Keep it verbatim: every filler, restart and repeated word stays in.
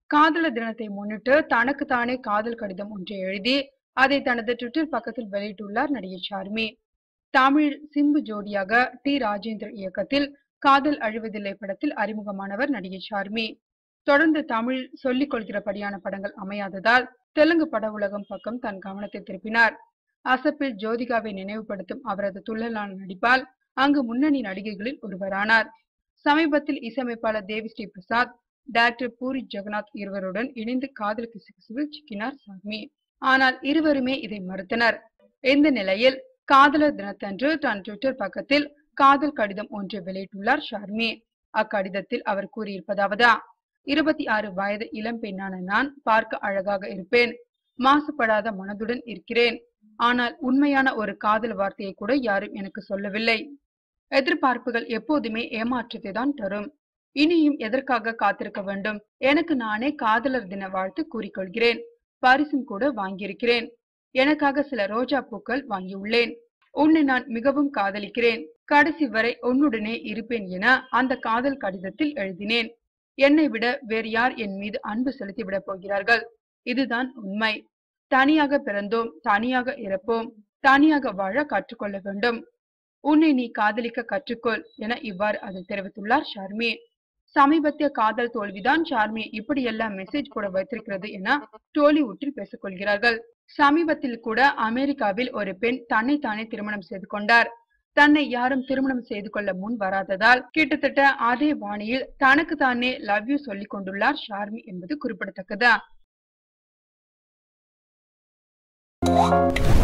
காதலர் தினத்தை முன்னிட்டு தனக்கு தானே காதல் கடிதம் ஒன்றை எழுதி அதை தனது ட்விட்டர் பக்கத்தில் வெளியிட்டுள்ளார் நடிகை சார்மி. தமிழில் சிம்பு ஜோடியாக டி ராஜேந்தர் இயக்கத்தில் காதல் அழிவதில்லை படத்தில் அறிமுகமானவர் நடிகை சார்மி. தொடர்ந்து தமிழில் சொல்லிக் கொள்கிறபடியான படங்கள் அமையாததால் தெலுங்கு பட உலகம் பக்கம் தன் கவனத்தை திருப்பினார். அசப்பில் ஜோதிகாவை நினைவுபடுத்தும் அவரது துள்ளலான நடிப்பால் அங்கு முன்னணி நடிகைகளில் ஒருவரானார். சமீபத்தில் இசையமைப்பாளர் தேவி ஸ்ரீ பிரசாத், டைரக்டர் பூரி ஜெகநாத் இருவருடன் இணைந்து காதல் கிசுகிசுவில் சிக்கினார் சார்மி. ஆனால் இருவருமே இதை மறுத்தனர். இந்த நிலையில் காதலர் தினத்தன்று தன் ட்விட்டர் பக்கத்தில் காதல் கடிதம் ஒன்றை வெளியிட்டுள்ளார் சார்மி. அக்கடிதத்தில் அவர் கூறியிருப்பதாவது: இருபத்தி ஆறு வயது இளம் பெண்ணான நான் பார்க்க அழகாக இருப்பேன், மாசுபடாத மனதுடன் இருக்கிறேன். ஆனால் உண்மையான ஒரு காதல் வார்த்தையை கூட யாரும் எனக்கு சொல்லவில்லை. எதிர்பார்ப்புகள் எப்போதுமே ஏமாற்றத்தை தான் தரும். இனியும் எதற்காக காத்திருக்க வேண்டும்? எனக்கு நானே காதலர் தின வாழ்த்து கூறிக்கொள்கிறேன். பரிசும் கூட வாங்கியிருக்கிறேன். எனக்காக சில ரோஜா பூக்கள் வாங்கியுள்ளேன். உன்னை நான் மிகவும் காதலிக்கிறேன். கடைசி வரை உன்னுடனே இருப்பேன் என அந்த காதல் கடிதத்தில் எழுதினேன். என்னை விட வேறு யார் என் மீது அன்பு செலுத்திவிடப் போகிறார்கள்? இதுதான் உண்மை. தனியாக பிறந்தோம், தனியாக இறப்போம். தனியாக வாழ கற்றுக்கொள்ள வேண்டும். உன்னை நீ காதலிக்க கற்றுக்கொள் என இவ்வாறு அதில் தெரிவித்துள்ளார் சார்மி. சமீபத்திய காதல் தோல்விதான் சார்மி இப்படியெல்லாம் மெசேஜ் கூட வைத்திருக்கிறது என டோலிவுட்டில் பேசிக் கொள்கிறார்கள். சமீபத்தில் கூட அமெரிக்காவில் ஒரு பெண் தன்னை தானே திருமணம் செய்து கொண்டார். தன்னை யாரும் திருமணம் செய்து கொள்ள முன் வராததால் கிட்டத்தட்ட அதே பாணியில் தனக்கு தானே லவ் யூ சொல்லிக் கொண்டுள்ளார் சார்மி என்பது குறிப்பிடத்தக்கது.